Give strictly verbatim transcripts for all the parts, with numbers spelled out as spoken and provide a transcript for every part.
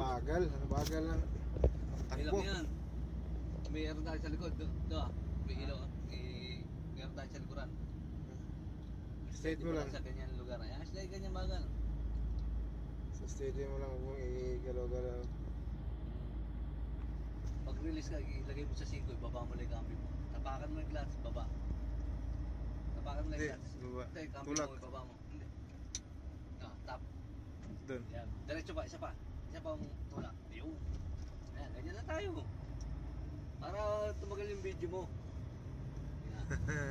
Bagal, bagal lang. Takbo. Yan. May air tayo sa likod. Ito, may ilaw. May air tayo sa likuran. Straight mo lang. Sa ganyan lugar. Ayan, sila ganyan bagal. Sa steady mo lang kung igalaw-galaw. Pag release ka, ilagay mo sa singko, ibaba mo lang yung cambio mo. Tapakan mo yung clutch, baba. Tapakan mo lang yung clutch. Baba. Ito yung cambio Tulak. mo, ibaba mo. Hindi. Ah, tap. Doon. Yan. Diretso pa, isa pa. Isa pa ang tulak. Ayun. Ayan, ganyan na tayo. Para tumagal yung video mo. Yan.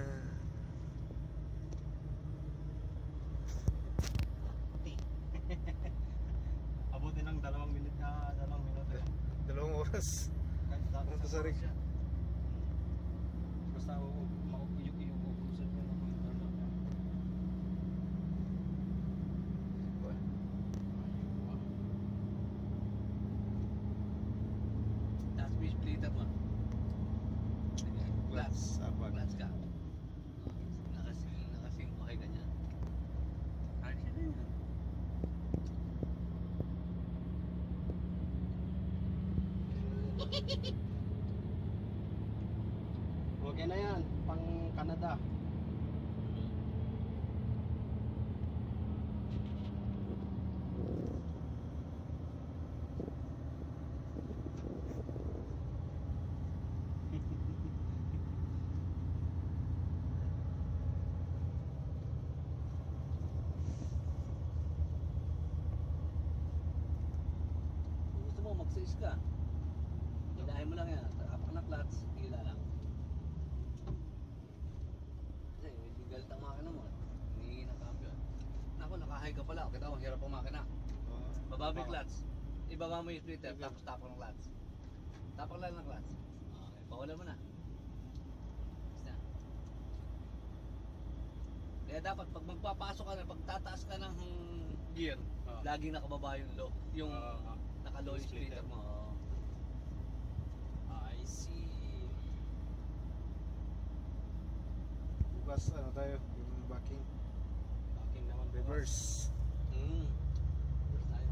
Abutin ng dalawang minute na dalawang minuto. Dalawang oras. Punta sa rig. Basta maupuyok-iyok ko kung saan ko naman ito. Tapos may splitter mo. Clutch. Sabag. Clutch ka. Nakasing, nakasing ko kay ganyan. Action na yun. Okay na yan, pang Canada. Gusto mo mag-sales ka. Hilahin mo lang yan. Tapak na clutch, hila lang. Kasi hindi galit ang makina mo. Hinihingi ng cambio. Ako, nakahay ka pala. Kita mo, hirap ang makina. Bababa yung clutch. Ibaba mo yung splitter, tapos tapak ng clutch. Tapak lang ng clutch. Okay, pawalan mo na. Basta. Kaya dapat pag magpapasok ka na, pag tataas ka ng gear, Ah. laging nakababa yung low. Yung Ah, ah. naka-low yung splitter mo. Oo. I see. Bukas ano tayo, yung backing. Backing naman. Reverse. Mm. Reverse tayo.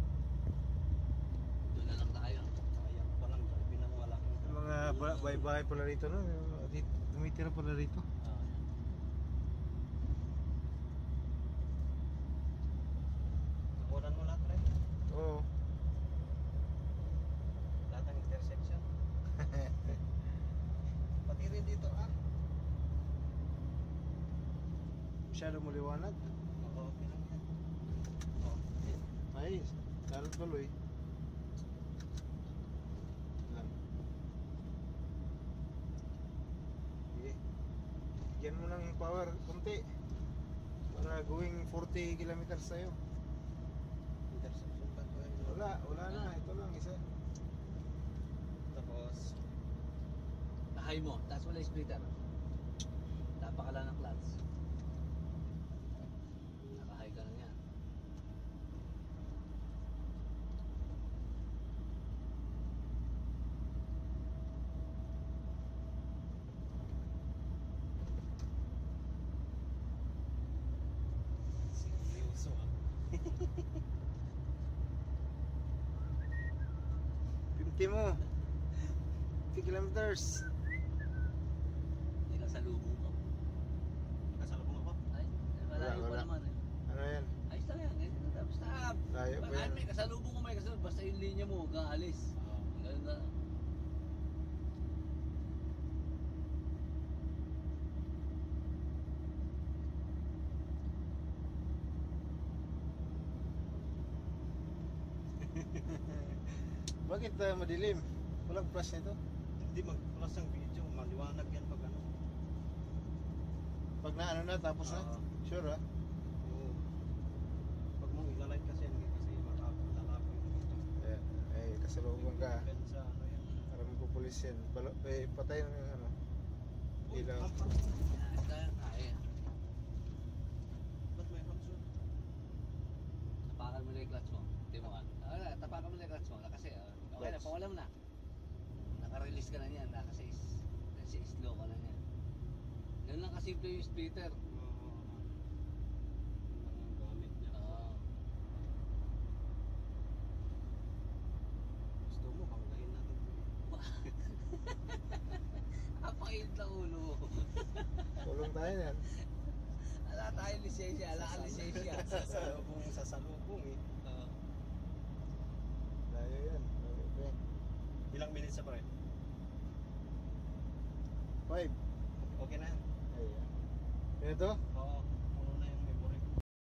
Doon na lang tayo. Sayang pa lang, sabi ng malaking. Yung mga ba- bahay-bahay pala rito, no? Dito, tumitira pala rito. Ah. Nakunan mo lahat rin. Oo. Lahat ng intersection. Pati rin dito ah. Masyado mo liwanag. Oo, okay lang yan. Oh, Ay, lalo tuloy. Yan. Sige. Yan mo ng power, konti. Para going forty kilometers sa'yo. intersection pa to eh. Wala, wala na. Ito lang, isa. Tapos, Nahay mo, tapos wala yung splitter. Tapak ka lang ng clutch. Nakahay ka lang yan. seryoso ah. fifty mo. fifty kilometers. Hindi ka sa lubong mo. Kasalubong ako. Ay, malayo pa wala. naman eh. Ano yan? Ayos lang yan. Ganyan na. Basta, Layo pa kahit yan. may kasalubong ko may kasalubong. Basta yung linya mo, huwag kang alis. Oo. Ganun na. Bakit uh, madilim? Walang flash nito. Hindi mag-plus ang video, maliwanag yan pag ano. Pag na ano na, tapos na. Oo. Sure ha? Oo. Pag mo ilalight kasi yan, kasi matapos lalako yung video. Eh, eh kasalubong ka. Depende sa ano yan. Para magpupulis yan. Balo, eh, patay na yung ano. Ilaw. Hampa. Ayos lang yan. Kaya. Ba't may hamsun? Tapakan mo na yung clutch mo. Hindi mo kan. Ah, tapakan mo na yung clutch mo. Kasi, ah, okay na, Clutch. pawala mo na. Naka-release ka na niyan. Kasi kasi slow ka na niyan. Ganun lang kasimple yung splitter. Oo. Ang gamit niya. Oo. tayo yan. Ala tayo lisensya, ala ka lisensya. Sasalubong, sasalubong eh. Oo. Tayo yan. Okay. Ilang minutes na pa rin? Five. Okay na yan. Ayan. Ito? Oo.